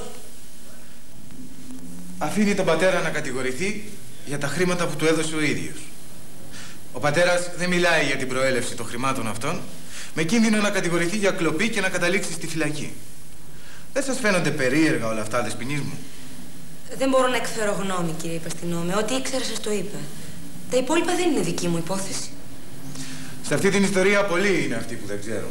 αφήνει τον πατέρα να κατηγορηθεί για τα χρήματα που του έδωσε ο ίδιος. Ο πατέρας δεν μιλάει για την προέλευση των χρημάτων αυτών, με κίνδυνο να κατηγορηθεί για κλοπή και να καταλήξει στη φυλακή. Δεν σας φαίνονται περίεργα όλα αυτά, Δεσποινής μου? Δεν μπορώ να εκφέρω γνώμη, κύριε υπευθυνόμε. Ό,τι ήξερα σας το είπα. Τα υπόλοιπα δεν είναι δική μου υπόθεση. Σε αυτή την ιστορία πολλοί είναι αυτοί που δεν ξέρουν.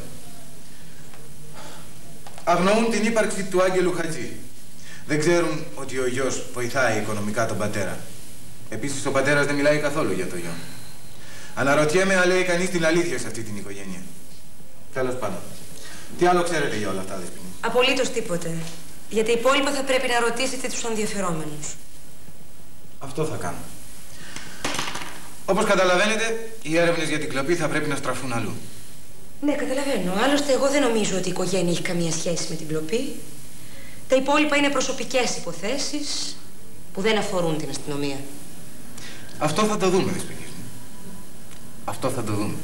Αγνοούν την ύπαρξη του Άγγελου Χατζή. Δεν ξέρουν ότι ο γιος βοηθάει οικονομικά τον πατέρα. Επίσης, ο πατέρας δεν μιλάει καθόλου για το γιο. Αναρωτιέμαι αν λέει κανείς την αλήθεια σε αυτή την οικογένεια. Τέλος πάντων. Τι άλλο ξέρετε για όλα αυτά, Δεσποινή? Απολύτως τίποτε. Για τα υπόλοιπα θα πρέπει να ρωτήσετε τους ενδιαφερόμενους. Αυτό θα κάνω. Όπως καταλαβαίνετε, οι έρευνες για την κλοπή θα πρέπει να στραφούν αλλού. Ναι, καταλαβαίνω. Άλλωστε, εγώ δεν νομίζω ότι η οικογένεια έχει καμία σχέση με την κλοπή. Τα υπόλοιπα είναι προσωπικές υποθέσεις που δεν αφορούν την αστυνομία. Αυτό θα το δούμε, Δεσποινής μου. Αυτό θα το δούμε.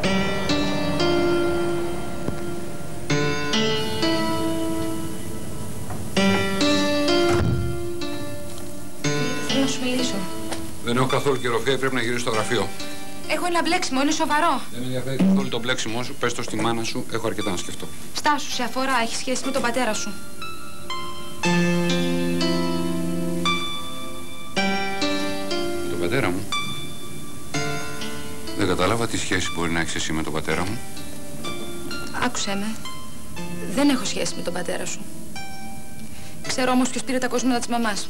Θέλω να σου μιλήσω. Δεν έχω καθόλου καιροφιά, πρέπει να γυρίσω στο γραφείο. Έχω ένα μπλέξιμο, είναι σοβαρό. Δεν με ενδιαφέρει καθόλου το μπλέξιμό σου. Πες το στη μάνα σου, έχω αρκετά να σκεφτώ. Στάσου, σε αφορά, έχει σχέση με τον πατέρα σου. Με τον πατέρα μου? Δεν κατάλαβα τι σχέση μπορεί να έχεις εσύ με τον πατέρα μου. Άκουσέ με. Δεν έχω σχέση με τον πατέρα σου. Ξέρω όμως ποιος πήρε τα κοσμήματα της μαμάς.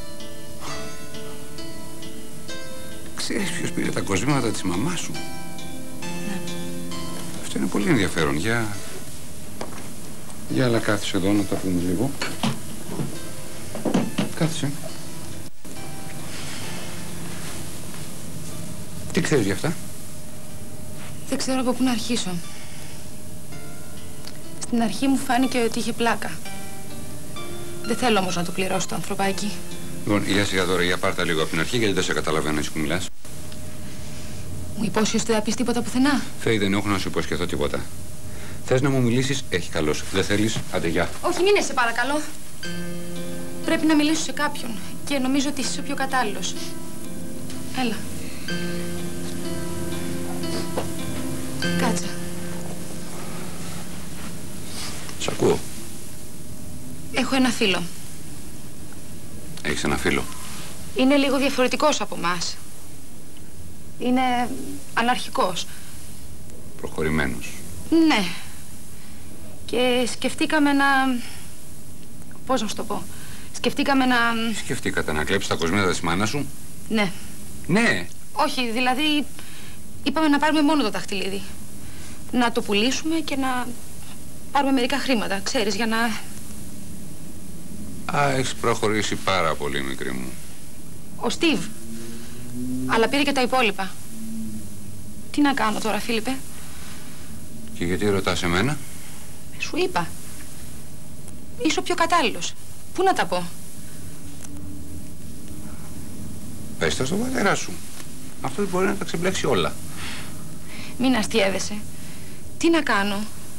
Ξέρεις ποιος πήρε τα κοσμήματα της μαμάς σου? Ναι. Αυτό είναι πολύ ενδιαφέρον. Για... Για άλλα κάθισε εδώ να τα πούμε λίγο. Κάθισε. Τι ξέρεις γι' αυτά? Δεν ξέρω από πού να αρχίσω. Στην αρχή μου φάνηκε ότι είχε πλάκα. Δεν θέλω όμως να το πληρώσω το ανθρωπάκι. Λοιπόν, για σιγά τώρα, για πάρτα λίγο από την αρχή, γιατί δεν σε καταλαβαίνω έτσι που μιλάς. Μου υπόσχεσαι ότι δεν θα πεις τίποτα πουθενά? Φέη, δεν έχω να σου υποσχεθώ τίποτα. Θες να μου μιλήσεις, έχει καλώς. Δεν θέλεις, άντε γεια. Όχι, μην σε παρακαλώ. Πρέπει να μιλήσω σε κάποιον και νομίζω ότι είσαι ο πιο κατάλληλος. Έλα. Κάτσε. Σ' ακούω. Έχω ένα φίλο. Έχεις ένα φίλο? Είναι λίγο διαφορετικός από μας. Είναι αναρχικός. Προχωρημένος. Ναι. Και σκεφτήκαμε να... Πώς να σου το πω. Σκεφτήκαμε να... Σκεφτήκατε να κλέψεις τα κοσμήματα της μάνας σου? Ναι. Ναι. Όχι, δηλαδή είπαμε να πάρουμε μόνο το δαχτυλίδι. Να το πουλήσουμε και να πάρουμε μερικά χρήματα, ξέρεις, για να... Α, έχεις προχωρήσει πάρα πολύ, μικρή μου. Ο Στίβ. Αλλά πήρε και τα υπόλοιπα. Τι να κάνω τώρα, Φίλιππε? Και γιατί ρωτάς εμένα? Σου είπα. Είσαι ο πιο κατάλληλος. Πού να τα πω? Πες τα στον πατέρα σου. Αυτό μπορεί να τα ξεμπλέξει όλα. Μην αστιεύεσαι. Τι να κάνω?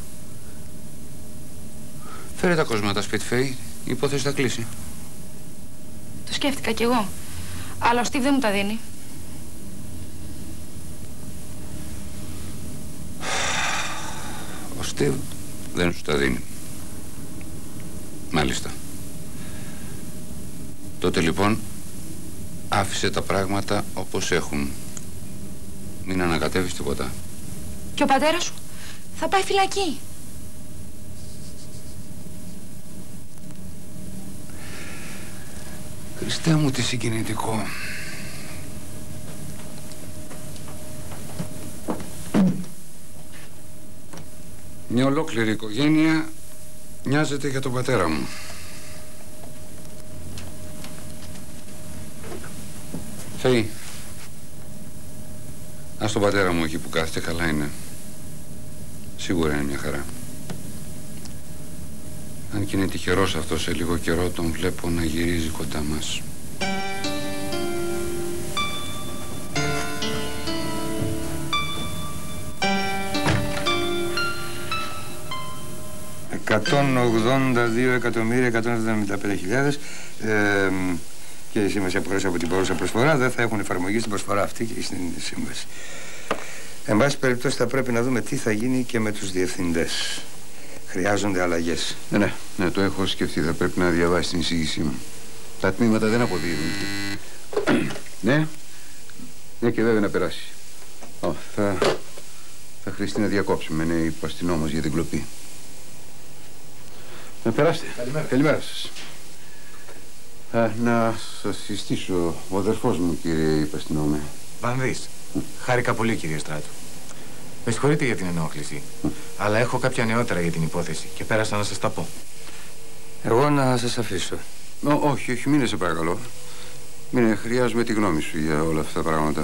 Φέρε τα κοσμήματα σπίτι, Φέη. Η υπόθεση θα κλείσει. Το σκέφτηκα κι εγώ. Αλλά ο Στίβ δεν μου τα δίνει. Ο Στίβ δεν σου τα δίνει. Μάλιστα. Τότε λοιπόν άφησε τα πράγματα όπως έχουν. Μην ανακατεύεις τίποτα. Και ο πατέρας σου θα πάει φυλακή. Χριστέ μου, τι συγκινητικό. Μια ολόκληρη οικογένεια νοιάζεται για τον πατέρα μου. Φέη, ας τον πατέρα μου εκεί που κάθεται, καλά είναι. Σίγουρα είναι μια χαρά. Αν και είναι τυχερός αυτό, σε λίγο καιρό τον βλέπω να γυρίζει κοντά μας. εκατόν ογδόντα δύο εκατομμύρια εκατόν εβδομήντα πέντε χιλιάδες ε, και η σύμβαση αποχώρηση από την παρούσα προσφορά δεν θα έχουν εφαρμογή στην προσφορά αυτή και στην σύμβαση. Εν πάση περιπτώσει θα πρέπει να δούμε τι θα γίνει και με τους διευθυντές. Χρειάζονται αλλαγές. Ναι, ναι, ναι, το έχω σκεφτεί. Θα πρέπει να διαβάσει την εισήγησή μου. Τα τμήματα δεν αποδίδουν. Ναι, ναι, και βέβαια να περάσει. Ω, θα, θα χρειαστεί να διακόψουμε. Είναι υπαστηνόμος για την κλοπή. Να περάστε. Καλημέρα. Καλημέρα σας. Α, να σας συστήσω ο αδερφός μου, κύριε υπαστηνόμε. Βανδύς. Χάρηκα πολύ, κύριε Στράτου. Με συγχωρείτε για την ενόχληση, αλλά έχω κάποια νεότερα για την υπόθεση και πέρασα να σας τα πω. Εγώ να σας αφήσω. Ό, όχι, όχι, μείνε σε παρακαλώ. Μείνε, χρειάζομαι τη γνώμη σου για όλα αυτά τα πράγματα.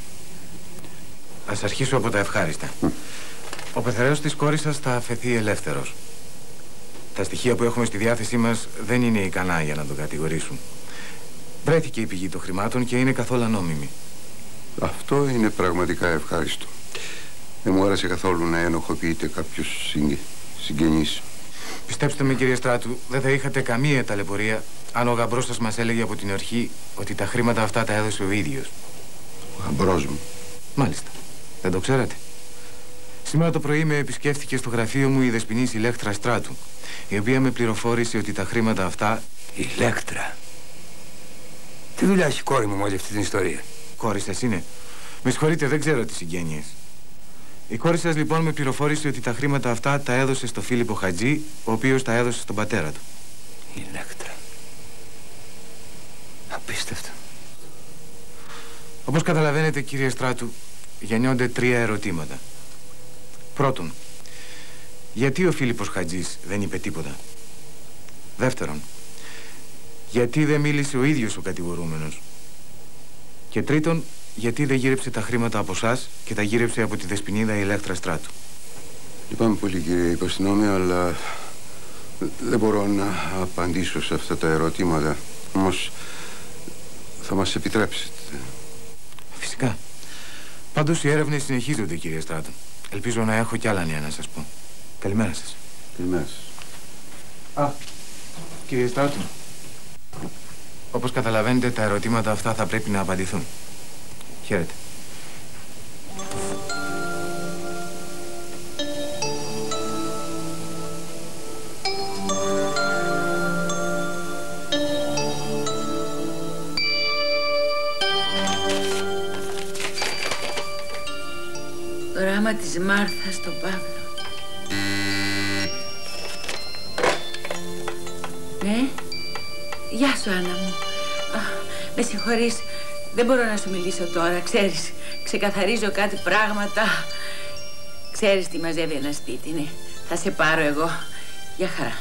Ας αρχίσω από τα ευχάριστα. Ο πεθεραίος της κόρης σας θα αφαιθεί ελεύθερος. Τα στοιχεία που έχουμε στη διάθεσή μας δεν είναι ικανά για να τον κατηγορήσουν. Βρέθηκε η πηγή των χρημάτων και είναι καθόλου ανόμιμη. Αυτό είναι πραγματικά ευχάριστο. Δεν μου άρεσε καθόλου να ενοχοποιείται κάποιος συγκε... συγγενής. Πιστέψτε με, κύριε Στράτου, δεν θα είχατε καμία ταλαιπωρία αν ο γαμπρός σας μας έλεγε από την αρχή ότι τα χρήματα αυτά τα έδωσε ο ίδιος. Ο γαμπρός μου. Μάλιστα. Δεν το ξέρατε? Σήμερα το πρωί με επισκέφθηκε στο γραφείο μου η δεσποινής Ηλέκτρα Στράτου, η οποία με πληροφόρησε ότι τα χρήματα αυτά... Ηλέκτρα. Τι δουλειά έχει η κόρη μου με όλη αυτή την ιστορία? Κόρη σας είναι. Με συγχωρείτε, δεν ξέρω τις συγγένειες. Η κόρη σας λοιπόν με πληροφόρησε ότι τα χρήματα αυτά τα έδωσε στο Φίλιππο Χατζή, ο οποίος τα έδωσε στον πατέρα του. Η Ηλέκτρα. Απίστευτο. Όπως καταλαβαίνετε, κύριε Στράτου, γεννιόνται τρία ερωτήματα. Πρώτον, γιατί ο Φίλιππος Χατζής δεν είπε τίποτα? Δεύτερον, γιατί δεν μίλησε ο ίδιος ο κατηγορούμενος? Και τρίτον, γιατί δεν γύρεψε τα χρήματα από εσάς και τα γύρεψε από τη δεσποινίδα η Ηλέκτρα Στράτου? Λυπάμαι πολύ, κύριε υποστηνόμη, αλλά δεν μπορώ να απαντήσω σε αυτά τα ερωτήματα. Όμως θα μας επιτρέψετε? Φυσικά. Πάντως οι έρευνες συνεχίζονται, κύριε Στράτου. Ελπίζω να έχω κι άλλα νέα να σας πω. Καλημέρα σας. Καλημέρα σας. Α, κύριε Στράτου. Όπως καταλαβαίνετε, τα ερωτήματα αυτά θα πρέπει να απαντηθούν. Χαίρετε. Γράμμα της Μάρθας στον Παύλο. Ναι, γεια σου, Άννα μου. Α, με συγχωρείς, δεν μπορώ να σου μιλήσω τώρα, ξέρεις. Ξεκαθαρίζω κάτι πράγματα. Ξέρεις τι μαζεύει ένα σπίτι, ναι. Θα σε πάρω εγώ. Γεια χαρά.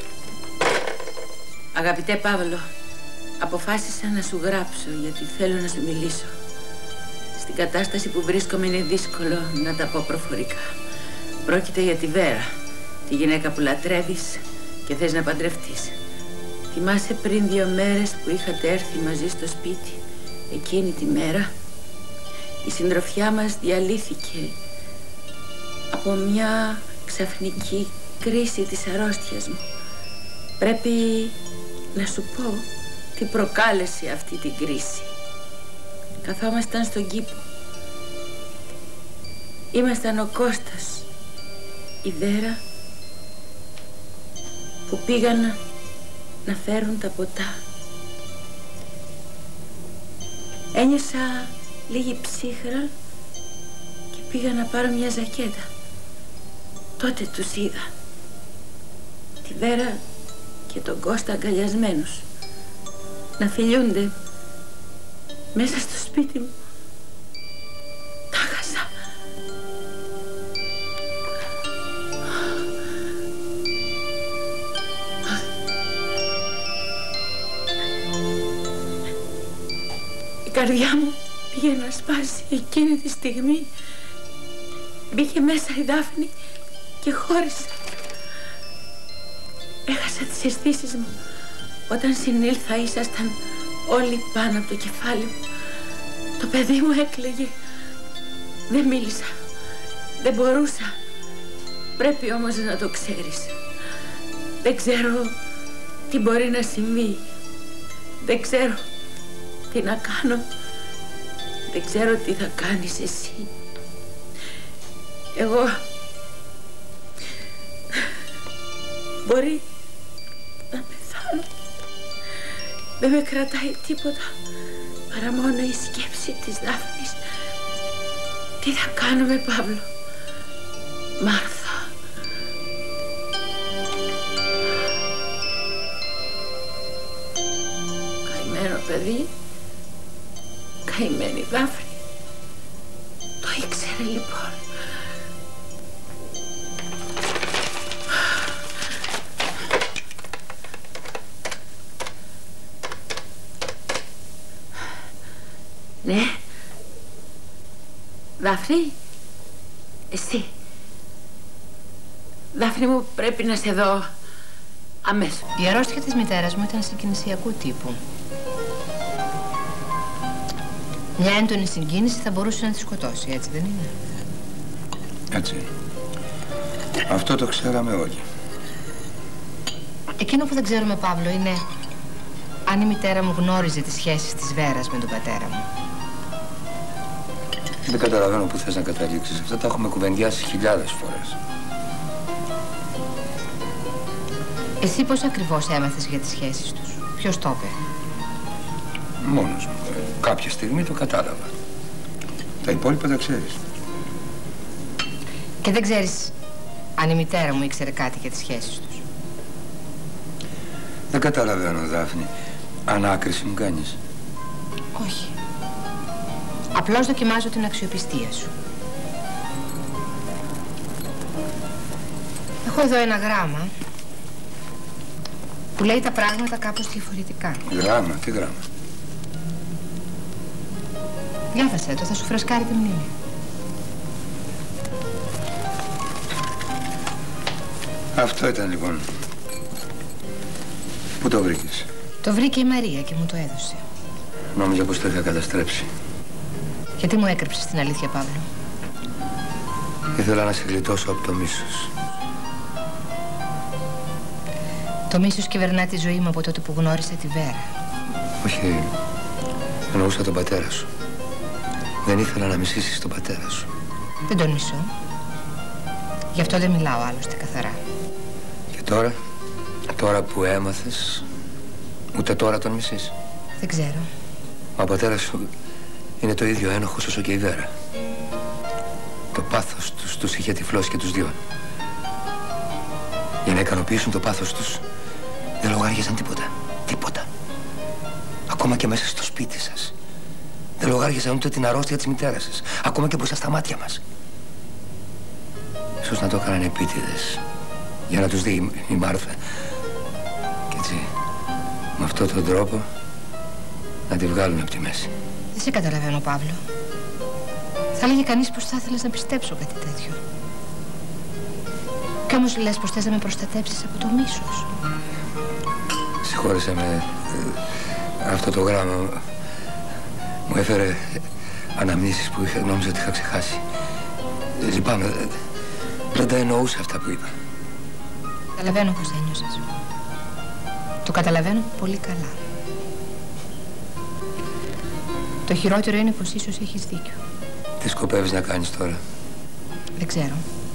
Αγαπητέ Παύλο, αποφάσισα να σου γράψω γιατί θέλω να σου μιλήσω. Στην κατάσταση που βρίσκομαι είναι δύσκολο να τα πω προφορικά. Πρόκειται για τη Βέρα, τη γυναίκα που λατρεύεις και θες να παντρευτείς. Θυμάσαι πριν δύο μέρες που είχατε έρθει μαζί στο σπίτι? Εκείνη τη μέρα η συντροφιά μας διαλύθηκε από μια ξαφνική κρίση της αρρώστιας μου. Πρέπει να σου πω τι προκάλεσε αυτή την κρίση. Καθόμασταν στον κήπο. Ήμασταν ο Κώστας, η Βέρα, που πήγαν να φέρουν τα ποτά. Ένιωσα λίγη ψύχρα και πήγα να πάρω μια ζακέτα. Τότε τους είδα, τη Βέρα και τον Κώστα αγκαλιασμένους, να φιλιούνται μέσα στο σπίτι μου. Τα χάσα. Η καρδιά μου πήγε να σπάσει εκείνη τη στιγμή. Μπήκε μέσα η Δάφνη και χώρισα. Έχασα τις αισθήσεις μου. Όταν συνήλθα ήσασταν όλοι πάνω από το κεφάλι μου. Το παιδί μου έκλαιγε. Δεν μίλησα. Δεν μπορούσα. Πρέπει όμως να το ξέρεις. Δεν ξέρω τι μπορεί να συμβεί. Δεν ξέρω τι να κάνω. Δεν ξέρω τι θα κάνεις εσύ. Εγώ μπορεί να πεθάνω. Δεν με κρατάει τίποτα παρά μόνο η σκέψη της Δάφνης. Τι θα κάνουμε, Παύλο? Μάρθα. Καημένο παιδί. Καημένη Δάφνη. Το ήξερε λοιπόν. Ναι. Δάφνη, εσύ. Δάφνη μου, πρέπει να σε δω αμέσως. Η αρρώστια της μητέρας μου ήταν συγκινησιακού τύπου. Μια έντονη συγκίνηση θα μπορούσε να τη σκοτώσει, έτσι δεν είναι? Έτσι είναι. Αυτό το ξέραμε όλοι. Εκείνο που δεν ξέρουμε, Παύλο, είναι αν η μητέρα μου γνώριζε τις σχέσεις της Βέρας με τον πατέρα μου. Δεν καταλαβαίνω πού θες να καταλήξεις. Αυτά τα έχουμε κουβεντιάσει χιλιάδες φορές. Εσύ πώς ακριβώς έμαθες για τις σχέσεις τους? Ποιος το είπε? Μόνος μου. Κάποια στιγμή το κατάλαβα. Τα υπόλοιπα τα ξέρεις. Και δεν ξέρεις αν η μητέρα μου ήξερε κάτι για τις σχέσεις τους. Δεν καταλαβαίνω, Δάφνη. Ανάκριση μου κάνεις. Όχι. Απλώς δοκιμάζω την αξιοπιστία σου. Έχω εδώ ένα γράμμα που λέει τα πράγματα κάπως διαφορετικά. Γράμμα, τι γράμμα? Διάβασέ το, θα σου φρεσκάρει τη μνήμη. Αυτό ήταν λοιπόν. Πού το βρήκες? Το βρήκε η Μαρία και μου το έδωσε. Νόμιζα πως το είχα καταστρέψει. Γιατί μου έκρυψες την αλήθεια, Παύλο? Ήθελα να σε γλιτώσω από το μίσος. Το μίσος κυβερνά τη ζωή μου από τότε που γνώρισα τη Βέρα. Όχι, εννοούσα τον πατέρα σου. Δεν ήθελα να μισήσεις τον πατέρα σου. Δεν τον μισώ. Γι' αυτό δεν μιλάω άλλωστε καθαρά. Και τώρα, τώρα που έμαθες, ούτε τώρα τον μισείς? Δεν ξέρω. Ο πατέρας σου είναι το ίδιο ένοχος όσο και η Βέρα. Το πάθος τους τους είχε τυφλώσει και τους δυο. Για να ικανοποιήσουν το πάθος τους, δεν λογάριαζαν τίποτα. Τίποτα. Ακόμα και μέσα στο σπίτι σας. Δεν λογάριαζαν ούτε την αρρώστια της μητέρας σας. Ακόμα και μπροστά στα μάτια μας. Ίσως να το έκαναν επίτηδες. Για να τους δει η, η Μάρθα. Και έτσι, με αυτόν τον τρόπο, να τη βγάλουν από τη μέση. Δεν σε καταλαβαίνω, Παύλο. Θα έλεγε κανείς πως θα ήθελες να πιστέψω κάτι τέτοιο. Κι όμως λες πως θες να με προστατέψεις από το μίσος. Συγχώρεσέ με. Ε, αυτό το γράμμα μου έφερε αναμνήσεις που είχα, νόμιζα ότι είχα ξεχάσει. Ε, λυπάμαι. Ε, δεν τα εννοούσα αυτά που είπα. Καταλαβαίνω πως ένιωσες. Το καταλαβαίνω πολύ καλά. Το χειρότερο είναι πως ίσως έχεις δίκιο. Τι σκοπεύεις να κάνεις τώρα? Δεν ξέρω.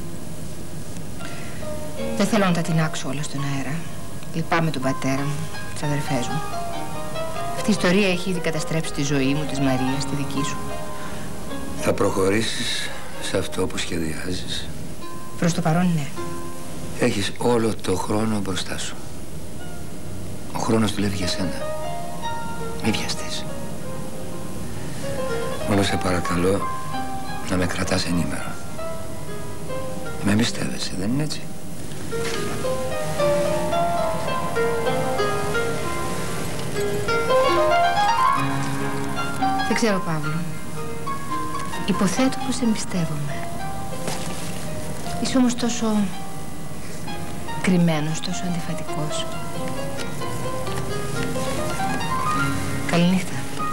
Δεν θέλω να τα τεινάξω όλα στον αέρα. Λυπάμαι τον πατέρα μου, τις αδερφές μου. Αυτή η ιστορία έχει ήδη καταστρέψει τη ζωή μου, της Μαρίας, τη δική σου. Θα προχωρήσεις σε αυτό που σχεδιάζεις? Προς το παρόν, ναι. Έχεις όλο το χρόνο μπροστά σου. Ο χρόνος δουλεύει για σένα. Μη βιαστείς. Μόνο σε παρακαλώ να με κρατάς ενήμερο. Με εμπιστεύεσαι, δεν είναι έτσι? Δεν ξέρω, Παύλο. Υποθέτω πως εμπιστεύομαι. Είσαι όμως τόσο κρυμμένος, τόσο αντιφατικός. Καληνύχτα.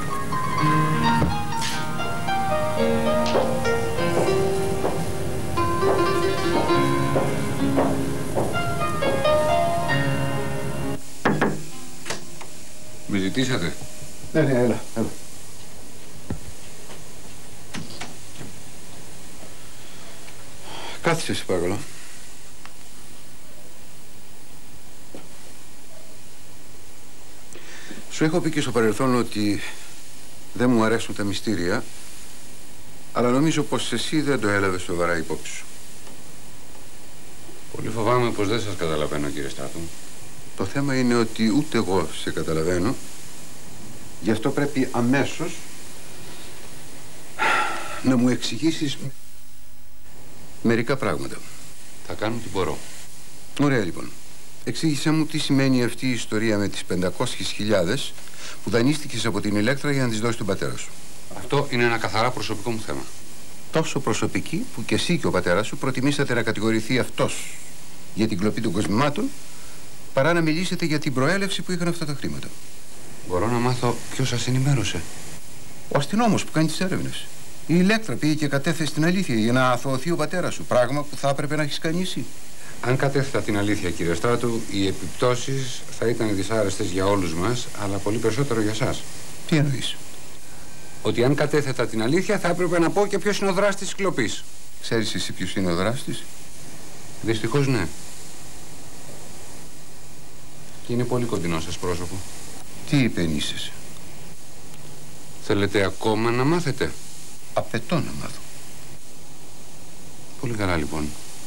Με ζητήσατε? Ναι, ναι, έλα, έλα. Κάθισε, σε παρακαλώ. Σου έχω πει και στο παρελθόν ότι δεν μου αρέσουν τα μυστήρια, αλλά νομίζω πως εσύ δεν το έλαβες σοβαρά υπόψη σου. Πολύ φοβάμαι πως δεν σας καταλαβαίνω, κύριε Στράτο. Το θέμα είναι ότι ούτε εγώ σε καταλαβαίνω. Γι' αυτό πρέπει αμέσως να μου εξηγήσεις μερικά πράγματα. Θα κάνω τι μπορώ. Ωραία, λοιπόν. Εξήγησέ μου τι σημαίνει αυτή η ιστορία με τις πεντακόσιες χιλιάδες που δανείστηκες από την Ηλέκτρα για να τις δώσεις τον πατέρα σου. Αυτό είναι ένα καθαρά προσωπικό μου θέμα. Τόσο προσωπική που και εσύ και ο πατέρας σου προτιμήσατε να κατηγορηθεί αυτός για την κλοπή των κοσμημάτων παρά να μιλήσετε για την προέλευση που είχαν αυτά τα χρήματα. Μπορώ να μάθω ποιος σας ενημέρωσε? Ο αστυνόμος που κάνει τις έρευνες. Η Ηλέκτρα πήγε και κατέθεσε την αλήθεια για να αθωωωθεί ο πατέρας σου. Πράγμα που θα έπρεπε να έχεις κάνει εσύ. Αν κατέθετα την αλήθεια, κύριε Στράτου, οι επιπτώσεις θα ήταν δυσάρεστες για όλους μας, αλλά πολύ περισσότερο για εσάς. Τι εννοείς? Ότι αν κατέθετα την αλήθεια θα έπρεπε να πω και ποιος είναι ο δράστης της κλοπής. Ξέρεις εσύ ποιος είναι ο δράστης? Δυστυχώς ναι. Και είναι πολύ κοντινό σας πρόσωπο. Τι υπενήσεσαι? Θέλετε ακόμα να μάθετε? Απαιτώ να μάθω. Πολύ καλά, λοιπόν.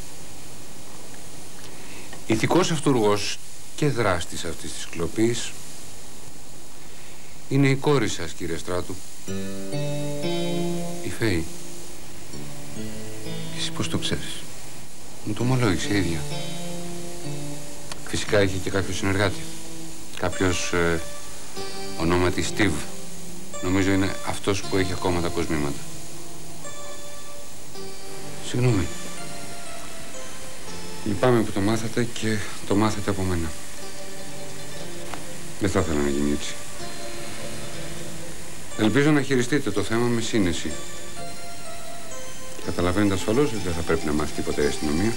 Ηθικός αυτούργος και δράστης αυτής της κλοπής είναι η κόρη σας, κύριε Στράτου. Η Φέη. Εσύ πώς το ξέρεις? Μου το ομολόγησε η ίδια. Φυσικά είχε και κάποιο συνεργάτη. Κάποιος ε, ονόματι Στίβ. Νομίζω είναι αυτός που έχει ακόμα τα κοσμήματα. Συγγνώμη. Λυπάμαι που το μάθατε και το μάθατε από μένα. Δεν θα ήθελα να γίνει έτσι. Ελπίζω να χειριστείτε το θέμα με σύνεση. Καταλαβαίνετε ασφαλώς ότι δεν θα πρέπει να μάθει τίποτα η αστυνομία.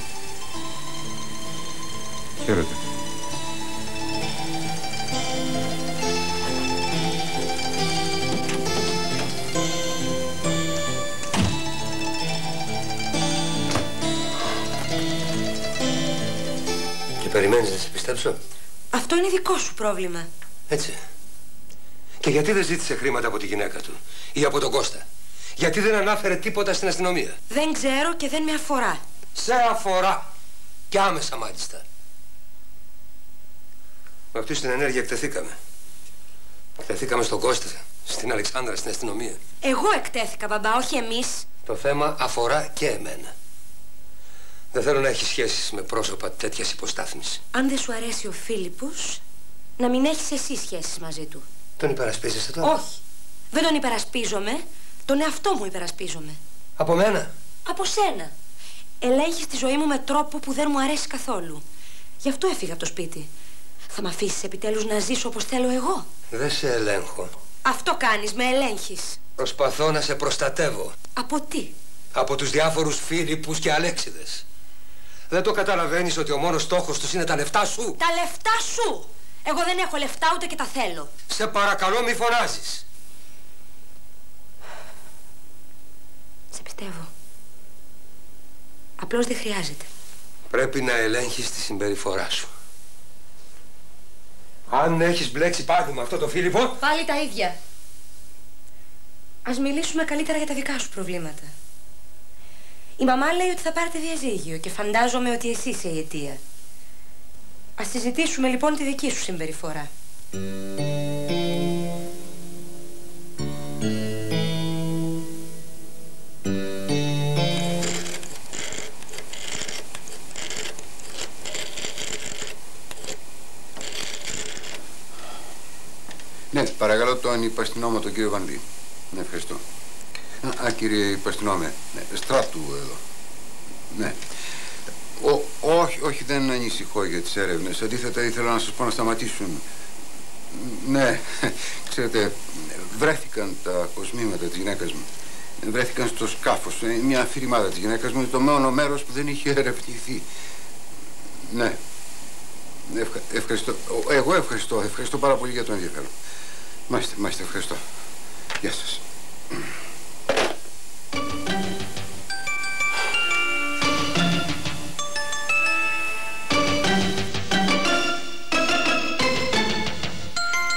Χαίρετε. Και περιμένεις να σε πιστέψω? Αυτό είναι δικό σου πρόβλημα. Έτσι. Και γιατί δεν ζήτησε χρήματα από τη γυναίκα του ή από τον Κώστα? Γιατί δεν ανάφερε τίποτα στην αστυνομία? Δεν ξέρω και δεν με αφορά. Σε αφορά. Και άμεσα μάλιστα. Με αυτή την ενέργεια εκτεθήκαμε. Εκτεθήκαμε στον Κώστα, στην Αλεξάνδρα, στην αστυνομία. Εγώ εκτέθηκα, μπαμπά, όχι εμείς. Το θέμα αφορά και εμένα. Δεν θέλω να έχει σχέσεις με πρόσωπα τέτοιας υποστάθμισης. Αν δεν σου αρέσει ο Φίλιππος, να μην έχεις εσύ σχέσεις μαζί του. Τον υπερασπίζεσαι τώρα? Όχι. Δεν τον υπερασπίζομαι. Τον εαυτό μου υπερασπίζομαι. Από μένα? Από σένα. Ελέγχεις τη ζωή μου με τρόπο που δεν μου αρέσει καθόλου. Γι' αυτό έφυγα από το σπίτι. Θα μ' αφήσεις επιτέλους να ζήσω όπως θέλω εγώ? Δεν σε ελέγχω. Αυτό κάνεις, με ελέγχεις. Προσπαθώ να σε προστατεύω. Από τι? Από τους διάφορους Φίλιππους και Αλέξιδες. Δεν το καταλαβαίνεις ότι ο μόνος στόχος τους είναι τα λεφτά σου? Τα λεφτά σου! Εγώ δεν έχω λεφτά ούτε και τα θέλω. Σε παρακαλώ μη φωνάζεις. Σε πιστεύω. Απλώς δεν χρειάζεται. Πρέπει να ελέγχεις τη συμπεριφορά σου. Αν έχεις μπλέξει πάλι με αυτό το Φίλιππο... Πάλι τα ίδια. Ας μιλήσουμε καλύτερα για τα δικά σου προβλήματα. Η μαμά λέει ότι θα πάρετε διαζύγιο και φαντάζομαι ότι εσύ είσαι η αιτία. Ας συζητήσουμε λοιπόν τη δική σου συμπεριφορά. Ναι, παρακαλώ τον υπαστηνόμο, τον κύριο Βανδύ. Ναι, ευχαριστώ. Α, α κύριε υπαστηνόμε, ναι, Στράτου εδώ. Ναι. Ο, όχι, όχι, δεν ανησυχώ για τις έρευνες. Αντίθετα, ήθελα να σας πω να σταματήσουν. Ναι, ξέρετε, βρέθηκαν τα κοσμήματα της γυναίκας μου. Βρέθηκαν στο σκάφος, μια αφηρημάδα της γυναίκας μου, το μόνο μέρος που δεν είχε ερευνηθεί. Ναι. Ευχα, ευχαριστώ. Εγώ ευχαριστώ. Ευχαριστώ πάρα πολύ για το ενδιαφέρον. Μάλιστα, μάλιστα, ευχαριστώ. Γεια σας.